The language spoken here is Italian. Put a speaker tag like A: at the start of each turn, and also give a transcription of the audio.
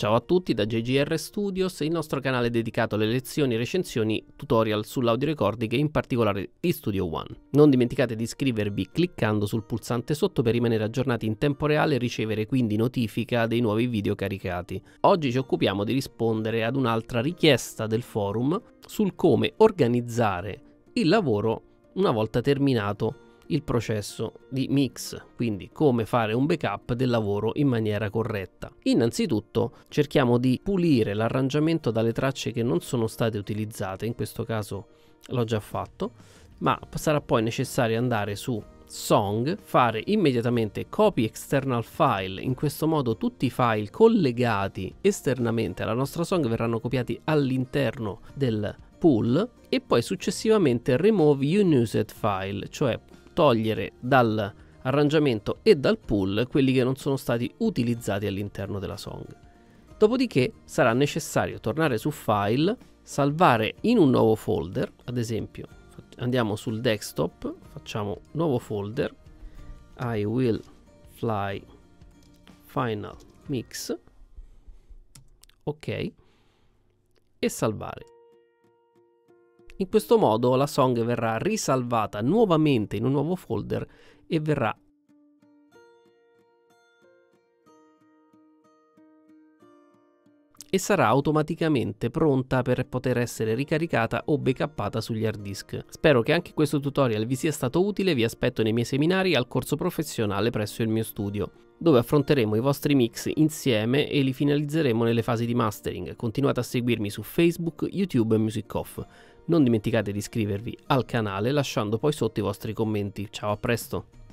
A: Ciao a tutti da JGR Studios, il nostro canale dedicato alle lezioni, recensioni, tutorial sull'audio recording e in particolare di Studio One. Non dimenticate di iscrivervi cliccando sul pulsante sotto per rimanere aggiornati in tempo reale e ricevere quindi notifica dei nuovi video caricati. Oggi ci occupiamo di rispondere ad un'altra richiesta del forum sul come organizzare il lavoro una volta terminato il processo di mix, quindi come fare un backup del lavoro in maniera corretta. Innanzitutto cerchiamo di pulire l'arrangiamento dalle tracce che non sono state utilizzate, in questo caso l'ho già fatto, ma sarà poi necessario andare su Song, fare immediatamente copy external file. In questo modo tutti i file collegati esternamente alla nostra song verranno copiati all'interno del pool, e poi successivamente remove unused file, cioè togliere dall'arrangiamento e dal pool quelli che non sono stati utilizzati all'interno della song. Dopodiché sarà necessario tornare su File, salvare in un nuovo folder, ad esempio andiamo sul desktop, facciamo nuovo folder, I will fly final mix, ok, e salvare. In questo modo la song verrà risalvata nuovamente in un nuovo folder e sarà automaticamente pronta per poter essere ricaricata o backuppata sugli hard disk. Spero che anche questo tutorial vi sia stato utile. Vi aspetto nei miei seminari al corso professionale presso il mio studio, dove affronteremo i vostri mix insieme e li finalizzeremo nelle fasi di mastering. Continuate a seguirmi su Facebook, YouTube e Music Off. Non dimenticate di iscrivervi al canale lasciando poi sotto i vostri commenti. Ciao, a presto!